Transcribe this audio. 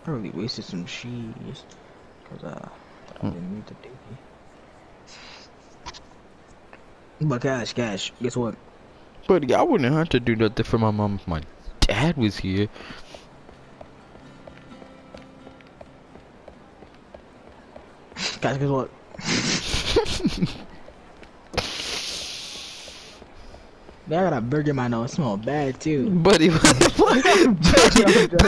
I really wasted some cheese. Cause I didn't need to do it. But cash, guess what? Buddy, I wouldn't have to do nothing for my mom if my dad was here. Guys, guess what? Man, I got a burger in my nose. It smells bad too. Buddy, what the fuck?